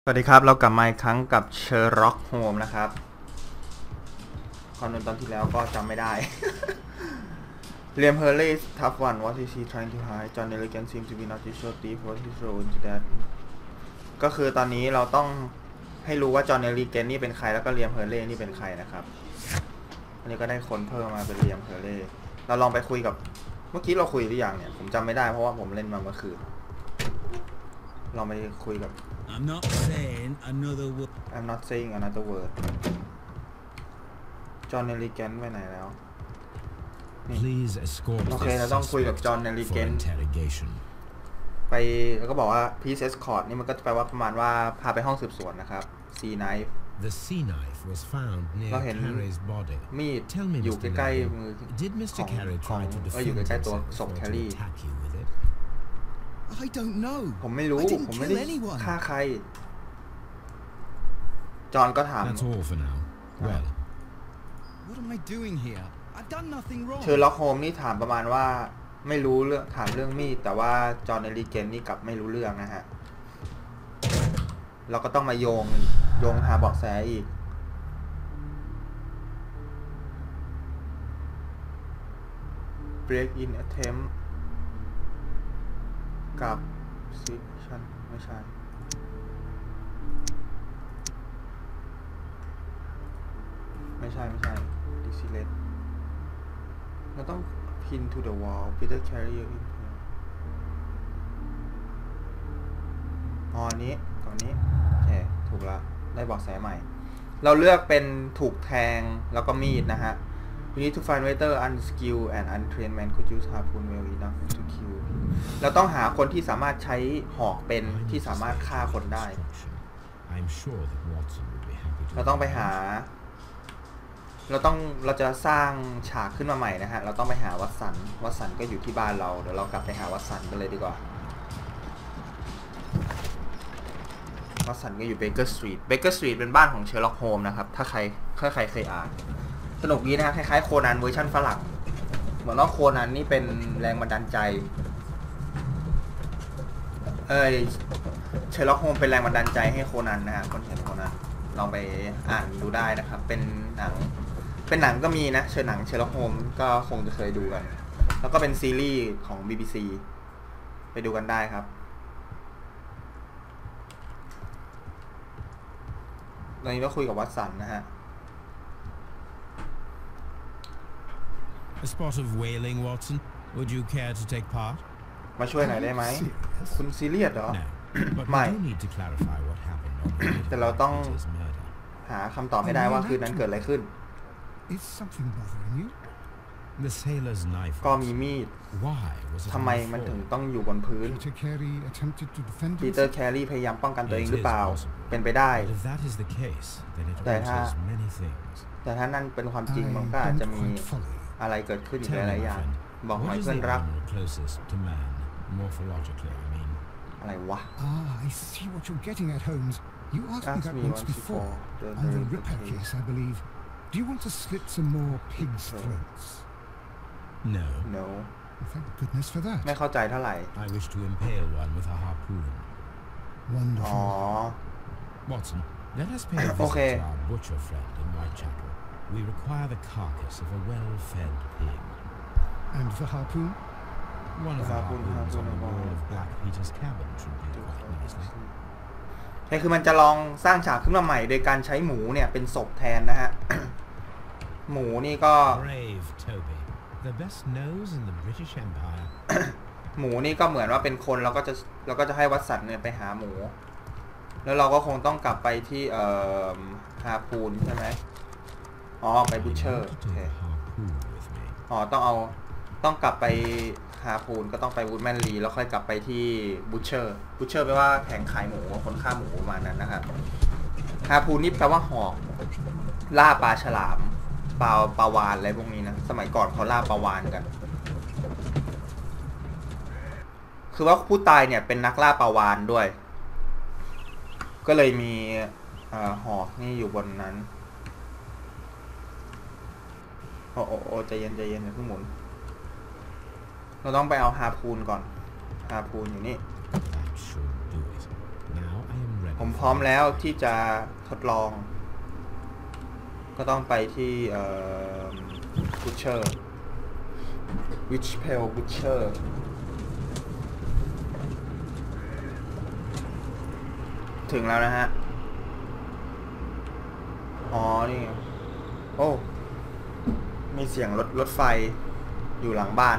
สวัสดีครับเรากลับมาอีกครั้งกับเชอร์ล็อกโฮมนะครับตอนที่แล้วก็จำไม่ได้ เรียมเฮอร์รี่ทัฟวัน what is he trying to hide John Nelligan seems to be not too sure deep what his role into that ก็คือตอนนี้เราต้องให้รู้ว่าจอห์นเนลลีเกนนี่เป็นใครแล้วก็เรียมเฮอร์รี่นี่เป็นใครนะครับอันนี้ก็ได้คนเพิ่มมาเป็นเรียมเฮอร์รี่เราลองไปคุยกับเมื่อกี้เราคุยหรือยังเนี่ยผมจำไม่ได้เพราะว่าผมเล่นมาเมื่อคืนลองไปคุยกับ I'm not saying another word. I'm not saying another word. John Nelligan ไปไหนแล้ว Please escort โอเคเราต้องคุยกับ John Nelligan ไปแล้วก็บอกว่า please escort นี่มันก็จะแปลว่าประมาณว่าพาไปห้องสืบสวนนะครับ sea knife The sea knife was found near Carey's body. มีดอยู่ใกล้ๆมือ Did Mr. Carey try to defend อยู่ใกล้ๆตัวศพ himself or to Carey attack you with it? I don't know. ผมไม่รู้ ผมไม่ได้ ฆ่าใคร จอห์นก็ถาม That's all for now. Well, What am I doing here? I've done nothing wrong. เชอร์ล็อกโฮมนี่ถามประมาณว่าไม่รู้เรื่องถามเรื่องมีดแต่ว่าจอห์นเนลลีเกนนี่กลับไม่รู้เรื่องนะฮะเราก็ต้องมาโยงหาเบาะแสอีก break in attempt กับ section ไม่ใช่disillate เราต้อง pin to the wall Peter Carrier in here อันนี้ตรงนี้โอเคถูกแล้วได้เบาะแสใหม่เราเลือกเป็นถูกแทงแล้วก็มีดนะฮะ We need to find whether unskilled and untrained man could use harpoon well enough to kill เราต้องหาคนที่สามารถใช้หอกเป็นที่สามารถฆ่าคนได้เราต้องไปหาเราจะสร้างฉากขึ้นมาใหม่นะฮะเราต้องไปหาวัตสันก็อยู่ที่บ้านเราเดี๋ยวเรากลับไปหาวัตสันกันเลยดีกว่าวัตสันก็อยู่เบเกอร์สตรีทเป็นบ้านของเชอร์ล็อกโฮมนะครับถ้าใครเคยอ่านสนุกดีนะฮะคล้ายๆโคนันเวอร์ชันฝรั่งเหมือนว่าโคนันนี่เป็นแรงบันดาลใจเชอร์ล็อกโฮมเป็นแรงบันดาลใจให้โคนันนะฮะคนเขียนโคนันลองไปอ่านดูได้นะครับเป็นหนังก็มีนะหนังเชอร์ล็อกโฮมก็คงจะเคยดูกันแล้วก็เป็นซีรีส์ของ BBC ไปดูกันได้ครับตอนนี้ก็คุยกับวัตสันนะฮะ A spot of whaling, Watson. Would you care to take part? มาช่วยหน่อยได้ไหมคุณซีเรียสเหรอ No, but ไม่ we do need to clarify what happened on the night แต่เราต้อง of Peter's murder. หาคำตอบให้ได้ว่าคืนนั้นเกิดอะไรขึ้น Is something bothering you? The sailor's knife. ก็มีมีด Why was it ทำไม on the มันถึง floor? ต้องอยู่บนพื้น Peter Carey attempted to defend ปีเตอร์ himself. แครีพยายามป้องกันตัวเอง It หรือ is เปล่า possible. เป็นไปได้ But if that is the case, then it แต่ถ้า alters many things. แต่ถ้านั่นเป็นความจริง I มันก็อาจจะ don't มี quite follow you. อะไรเกิดขึ้นอีก Tell ห me, ลาย my ๆอย่าง friend, บอกหน่อย what is เพื่อน the รัก animal closest to man, morphologically, I mean? อะไรวะ I see what you're getting at, Holmes. You asked me Asked that me once once before. before. On the The Ripper case. case, I believe. Do you want to slit some more pigs' throats? No. no Thank goodness for that. ไม่เข้าใจเท่าไหร่ I wish to impale one with a harpoon. Wonderful. Watson, let us pay a visit Okay. to our butcher friend in Whitechapel. We require the carcass of a well-fed pig. And the harpoon? One of The the harpoon harpoons on the harpoon wall of Black Peter's cabin should do quite nicely. ใช่คือมันจะลองสร้างฉากขึ้นมาใหม่โดยการใช้หมูเนี่ยเป็นศพแทนนะฮะ หมูนี่ก็ Brave Toby, the best nose in the British Empire. หมูนี่ก็เหมือนว่าเป็นคนเราก็จะให้วัตสันเนี่ยไปหาหมู แล้วเราก็คงต้องกลับไปที่ฮาพูนใช่ไหมไปบูชเชอร์โอเค Harpoon with me. ต้องกลับไปฮาพูนก็ต้องไปวูดแมนลีแล้วค่อยกลับไปที่บูชเชอร์แปลว่าแผงขายหมูคนฆ่าหมูประมาณนั้นนะครับฮาพูนนี่แปลว่าหอกล่าปลาฉลามปลาวาฬอะไรพวกนี้นะสมัยก่อนเขาล่าปลาวาฬกันคือว่าผู้ตายเนี่ยเป็นนักล่าปลาวาฬด้วยก็เลยมีหอกนี่อยู่บนนั้นโอ้ใจเย็นอย่าเพิ่งหมุนเราต้องไปเอาฮาพูนก่อนฮาพูนอยู่นี่ That should do it. Now I am ready. ผมพพร้อมแล้วที่จะทดลองก็ต้องไปที่Butcher Witchpale Butcher ถึงแล้วนะฮะอ๋อนี่โอ้มีเสียงรถไฟอยู่หลังบ้าน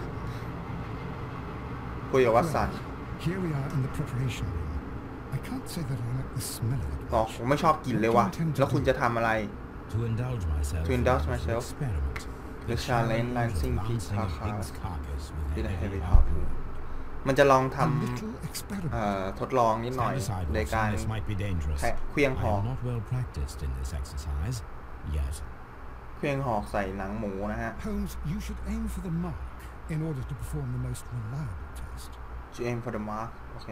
คุยกับวัตสัน Here we are in the preparation room. I can't say that I like the smell of it. บอกผมไม่ชอบกลิ่นเลยว่ะแล้วคุณจะทำอะไร To indulge myself. To indulge myself. Experiment. The challenge lancing pig Lancing a carcass pig's carcass with with a a heavy heavy harpoon. harpoon. มันจะลองท A little experiment. ำทดลองนิดหน่อย Stand aside, ใน Watson. การ This might be dangerous. เคลื่องห I อก am not well practiced in this exercise yet. เคลื่องหอกใส่หนังหมูนะฮะ Holmes, you should aim for the mark in order to perform the most reliable test. to aim for the mark โอเค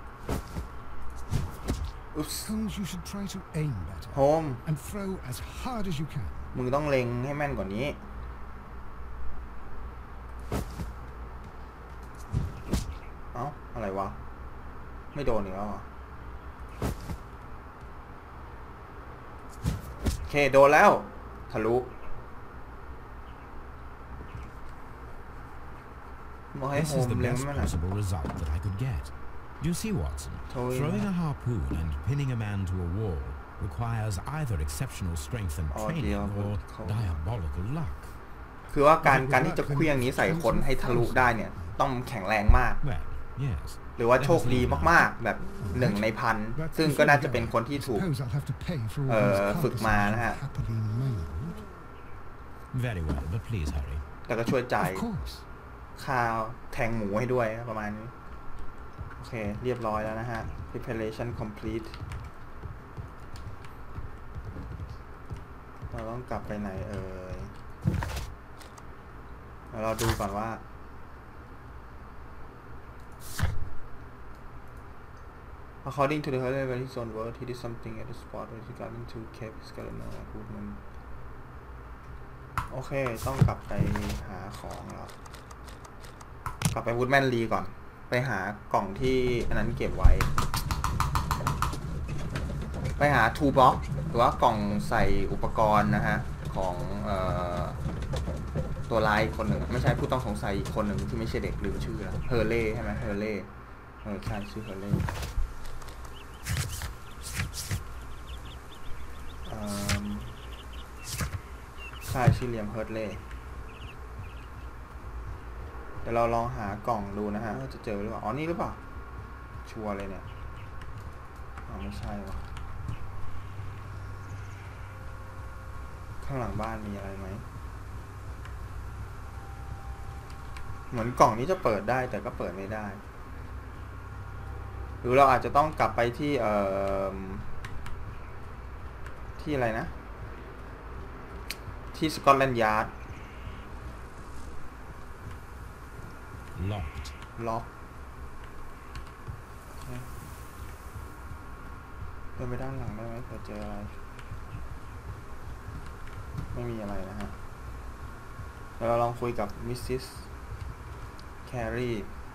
อุ๊บ Holmes, you should try to aim better โฮม and throw as hard as you can. มึงต้องเล็งให้แม่นกว่านี้ เอ้า อะไรวะ ไม่โดนอีกแล้วเหรอโอเค โดนแล้ว ทะลุบอกให้โฮ This is ม the เล็ง best ไม่น่ะ possible result that I could get. Do you see, Watson? Totally. Throwing a harpoon and pinning a man to a wall requires either exceptional strength and training or diabolical luck. คือว่าการที่จะเคลื่องนี้ใส่คนให้ทะลุได้เนี่ย ต้องแข็งแรงมาก Well, yes. หรือว่าโชคดีมากๆ แบบ1 ใน 1,000 ซึ่งก็น่าจะเป็นคนที่ถูก Suppose I'll have to pay for all these ฝึกมานะฮะ carcasses happily mangled. Very well, but please hurry. แต่ก็ช่วยจ่าย Of course. ค่าแทงหมูให้ด้วยประมาณนี้ โอเค เรียบร้อยแล้วนะฮะ preparation complete เราต้องกลับไปไหนเอ่ยเราดูก่อนว่า according to the very zone word he did something at the spot where he got into Cape Scalino improvement โอเค ต้องกลับไปหาของแล้วกลับไปวูดแมนลีก่อน ไปหากล่องที่อันนั้นเก็บไว้ ไปหาทูบ็อกหรือว่ากล่องใส่อุปกรณ์นะฮะ ของตัวร้ายคนหนึ่งไม่ใช่ผู้ต้องสงสัยอีกคนหนึ่งที่ไม่ใช่เด็กลืมชื่อแล้วเฮอร์เล่ใช่ไหมเฮอร์เล่ใช่ชื่อเฮอร์เล่ใช่ชื่อเลียมเฮิร์ตเล่เดี๋ยวเราลองหากล่องดูนะฮะว่าจะเจอหรือเปล่าอ๋อนี่หรือเปล่าชัวร์เลยเนี่ยอ๋อไม่ใช่วะข้างหลังบ้านมีอะไรไหมเหมือนกล่องนี้จะเปิดได้แต่ก็เปิดไม่ได้หรือเราอาจจะต้องกลับไปที่ที่อะไรนะที่สกอตแลนด์ยาร์ด Locked. ล็อกเดินไปด้านหลังได้ไหมเผื่อเจออะไรไม่มีอะไรนะฮะเดี๋ยวเราลองคุยกับมิสซิสแครี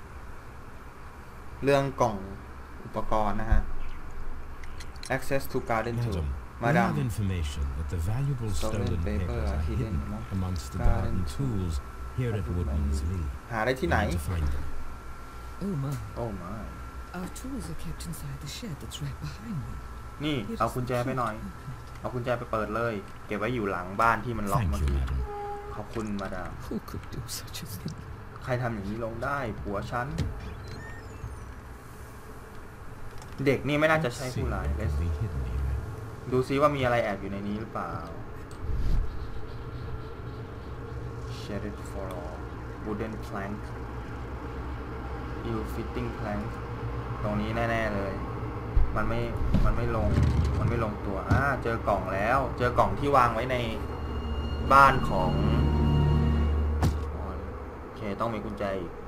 เรื่องกล่องอุปกรณ์นะฮะ access to garden tool Madam, we have Madam information that the valuable Stolen stolen paper papers are are hidden hidden amongst the garden garden tools here at Woodman's Lee. หาได้ที่ไหน We need to find them. Oh my. โอ้ไม่ Our tools are kept inside the shed that's right behind me. นี่เอากุญแจไปหน่อย เอากุญแจไปเปิดเลย เก็บไว้อยู่หลังบ้านที่มันล็อก Thank เมื่อ you, กี้ madam. ขอบคุณมาดาม Who could do such a thing? ใครทำอย่างนี้ลงได้ผัวฉัน เด็กนี่ไม่น่าจะใช่ Let's ผู้ see ร้าย what เล could be hidden here. ดูซิว่ามีอะไรแอบอยู่ในนี้หรือเปล่า Shaded for all wooden plank ill fitting plank ตรงนี้แน่ๆเลย มันไม่ลงตัวเจอกล่องแล้ว เจอกล่องที่วางไว้ในบ้านของโอเคต้องมีกุญแจอีก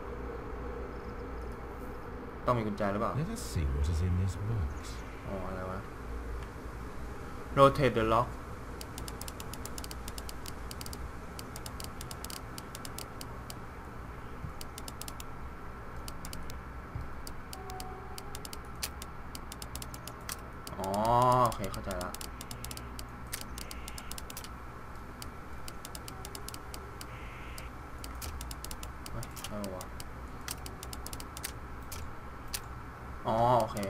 ต้องมีกุญแจหรือเปล่า Let us see what is in this box. อ๋ออะไรวะ rotate the lock อ๋อโอเคเข้าใจแล้ววะอ๋อโอเค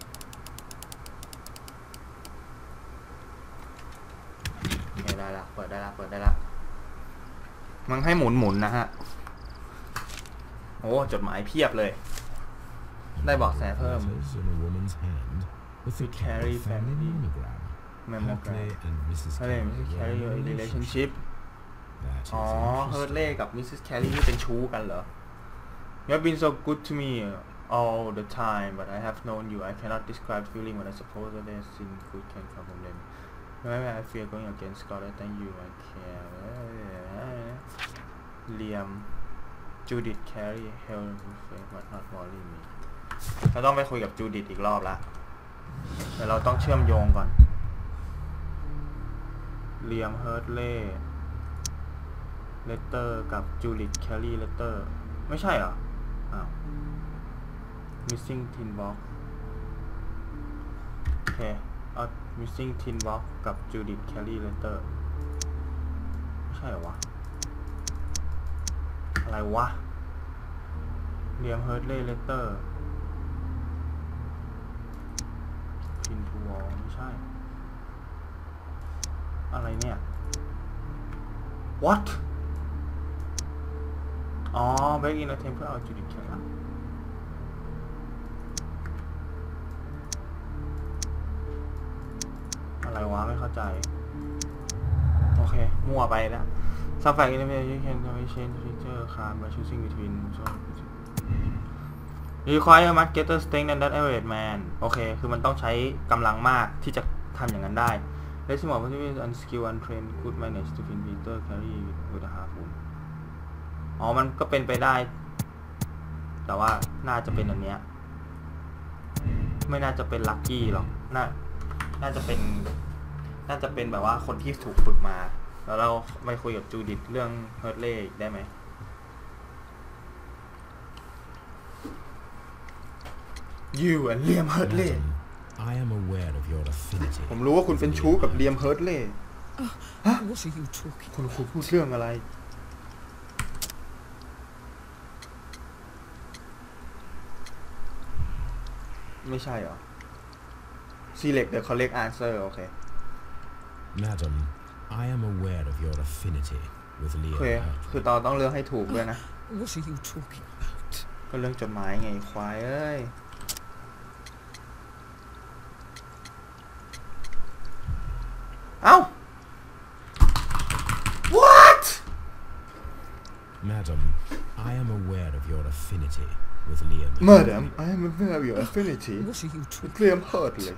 ได้ละเปิดได้ละมันให้หมุนนะฮะโอ้จดหมายเพียบเลยได้บอกแสเพิ่ม to carry family Hartley and Mrs. Carey relationship อ๋อเฮิร์ทเล่กับ Mrs. Carey นี่เป็นชู้กันเหรอ You have been so good to me all the time but I have known you I cannot describe feeling when I suppose that there's sin good can come from them Whenever I feel going against God I thank you I care Liam Judith Carey hell but not worry me เราต้องไปคุยกับจูดิธอีกรอบละแต่เราต้องเชื่อมโยงก่อนเลียมเฮิร์ทเล่เลตเตอร์กับจูดิธแคลรี่เลตเตอร์ไม่ใช่เหรออ้าว missing tin box โอเคเอา missing tin box กับจูดิธแคลรี่เลตเตอร์ไม่ใช่เหรอวะอะไรวะเลียมเฮิร์ทเล่เลตเตอร์พินทูวอลไม่ใช่อะไรเนี่ย what อ๋อ back in a temple เอาจูดิธแคลรี่อะไรวะไม่เข้าใจโอเคมั่วไปแล้ว some fact in the you can change feature card by choosing between You require much greater strength than that average man โอเคคือมันต้องใช้กำลังมากที่จะทำอย่างนั้นได้ Let's see more possible unskilled untrained could manage to win Peter carry with a half moon อ๋อมันก็เป็นไปได้แต่ว่าน่าจะเป็นอันเนี้ยไม่น่าจะเป็นลัคกี้หรอกน่าจะเป็นแบบว่าคนที่ถูกฝึกมาแล้วเราไปคุยกับจูดิธเรื่องเฮิร์ทเล่ได้ไหมYou and Liam Hartley I am aware of your affinity ผมรู้ว่าคุณเป็นชู้กับ Liam Hartley ฮะ What are you talking? คุณพูดเรื่องอะไรไม่ใช่เหรอ Select the correct answer โอเค Madam I am aware of your affinity with Liam โอเคคือตอนต้องเลือกให้ถูกด้วยนะ What are you talking about? ก็เรื่องจดหมายไงควายเอ้ยเอ้า What Madam I am aware of your affinity with Liam Madam I am aware of your affinity What are you with talking? Liam Hartley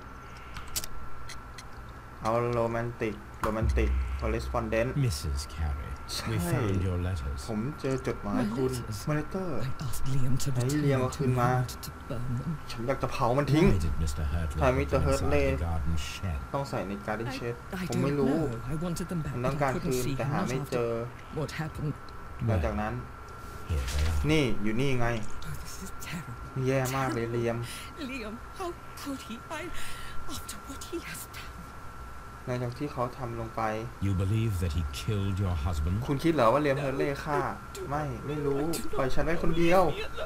เอาโรแมนติกcorrespondent Mrs. Carey we found your letters ผมเจอจดหมายคุณมาเลเตอร์ I asked Liam to ให้ return เลียมเอาคืน to มา me to burn them. ฉันอยากจะเผามันทิ้ง Why did Mr. Hartley ทำไม put Mr. them inside Hartley the garden shed ต้องใส่ในการ์ดเชด I ผมไม่ don't รู้ know. I wanted them ผ back, มต้อง but การ I คื couldn't น see แต่ him หา not ไม่เจอ after what happened. หลังจากนั้น Here they are นี่อยู่นี่ไง Oh, this is terrible. แย่มากเลยเลียม Liam, how could he? After what he has done. หลังจากที่เขาทำลงไป You believe that he killed your husband คุณคิดเหรอว่าเลียมเฮอร์เล่ฆ่าไม่รู้ปล่อยฉันไว้คนเดียว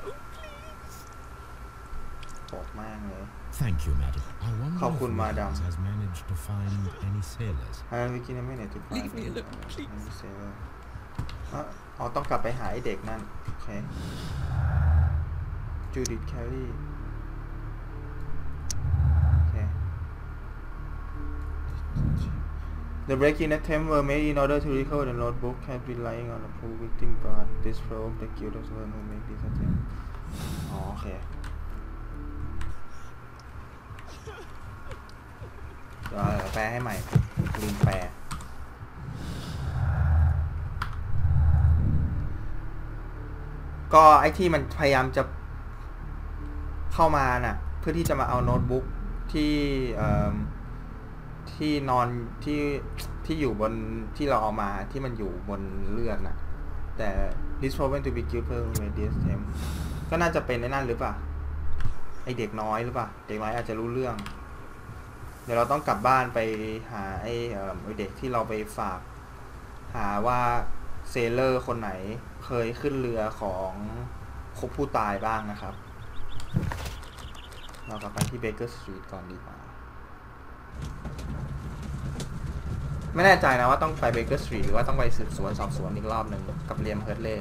บอกมากเลย Thank you madam I wonder ขอบคุณ if มาดาม Williams has managed to find any sailors I will begin a minute to find Leave me alone, please. any sailor อ๋อต้องกลับไปหาไอ้เด็กนั่นโอเคจูดิธแคลรี่โอเค The break-in attempt were made in order to recover the notebook had been lying on a pool victim guard. This proved the guilt of the one who made this attempt. อ๋อโอเคแปลให้ใหม่ลืมแปลก็ไอ้ที่มันพยายามจะเข้ามาน่ะเพื่อที่จะมาเอาโน้ตบุ๊กที่นอนที่อยู่บนที่เราเอามาที่มันอยู่บนเลื่อนน่ะแต่ this proven to be guilty for this attempt ก็น่าจะเป็นไอ้นั่นหรือเปล่าไอเด็กน้อยหรือเปล่าเด็กน้อยอาจจะรู้เรื่องดี๋ยวเราต้องกลับบ้านไปหาไอ้เด็กที่เราไปฝากหาว่าเซเลอร์คนไหนเคยขึ้นเรือของคบผู้ตายบ้างนะครับเรากลับไปที่เบเกอร์สตรีทก่อนดีกว่าไม่แน่ใจนะว่าต้องไปเบเกอร์สตรีทหรือว่าต้องไปสืบสวนสอบสวนอีกรอบหนึ่งกับเลียมเฮิร์ตเล่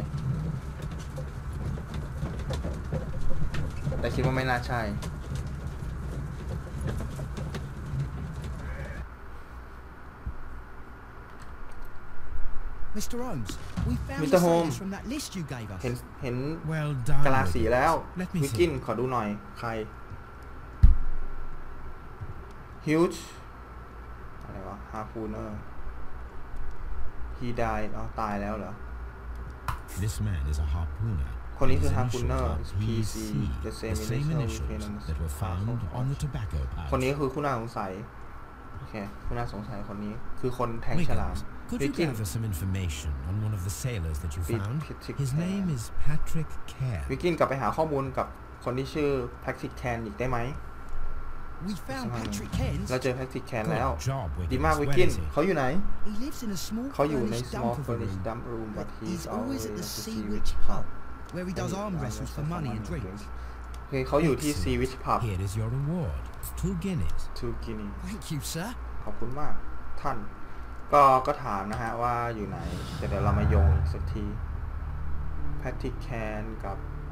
แต่คิดว่าไม่น่าใช่ Mr. Holmes, we found Mr. the Holmes. sailors from that list you gave us. เห็น Well กะลา done. สีแล้ว Let me วิกกิน see. ขอดูหน่อยใคร Huge อะไรวะ Harpooner He died อ๋อตายแล้วเหรอ This man is a harpooner. คนนี้คือ His Harpooner initials are PC the the same same initials that were found on the tobacco คน pouch. นี้คือผู้น่าสงสัยโอเคผู้น่าสงสัยคนนี้คือคนแทงฉลาม Wiggins, could วิ you กกิน gather some information on one of the sailors that you Big found? Patrick His Cairn. name is Patrick Cairn. วิกกินกลับไปหาข้อมูลกับคนที่ชื่อ Patrick Cairn อีกได้ไหม We found Patrick Cairns. เราเจอ Patrick Cairn แล้ว Good job, ดี Wiggins. มากวิก Where กิน is he? เขาอยู่ไหน He lives in a small เขาอยู่ใน furnished small dump of a furnished room, dump room but but he's he's always at the at the Sea Sea Witch Witch pub, pub where he does arm wrestles for money and drinks. โอเคเขาอยู่ที่ Sea Excellent. Witch pub Here is your reward. 2 guineas. 2 guinea Thank you, sir. ขอบคุณมากท่าน ก็ถามนะฮะว่าอยู่ไหนแต่เดี๋ยวเรามาโยงอีกสักที Patrick Cairn กับ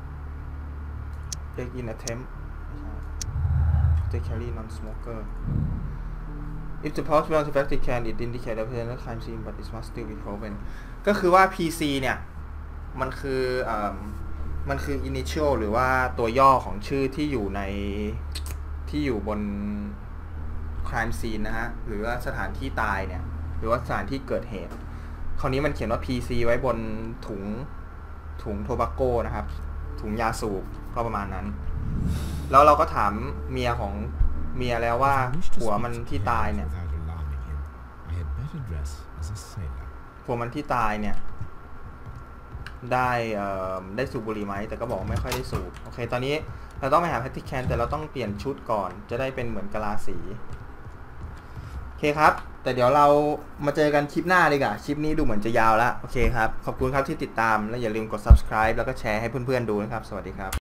Break in attempt They carry non-smoker If the pouch belongs to Patrick Cairn it indicates that the crime scene but it must still be proven ก็คือว่า PC เนี่ยมันคือ initial หรือว่าตัวย่อของชื่อที่อยู่บน crime scene นะฮะหรือว่าสถานที่ตายเนี่ยหรือว่าสถานที่เกิดเหตุคราวนี้มันเขียนว่า PC ไว้บนถุงโทบาโก้นะครับถุงยาสูบก็ประมาณนั้นแล้วเราก็ถามเมียแล้วว่า Wish to ผัว speak มัน to ที่ Cairns ตายเนี่ย without alarming him. I had better dress as a sailor. ผัวมันที่ตายเนี่ยได้สูบบุหรี่ไหมแต่ก็บอกไม่ค่อยได้สูบโอเคตอนนี้เราต้องไปหาแพทริกแคนแต่เราต้องเปลี่ยนชุดก่อนจะได้เป็นเหมือนกะลาสีโอเคครับแต่เดี๋ยวเรามาเจอกันคลิปหน้าดีกว่าคลิปนี้ดูเหมือนจะยาวแล้วโอเคครับขอบคุณครับที่ติดตามและอย่าลืมกด subscribe แล้วก็แชร์ให้เพื่อนๆดูนะครับสวัสดีครับ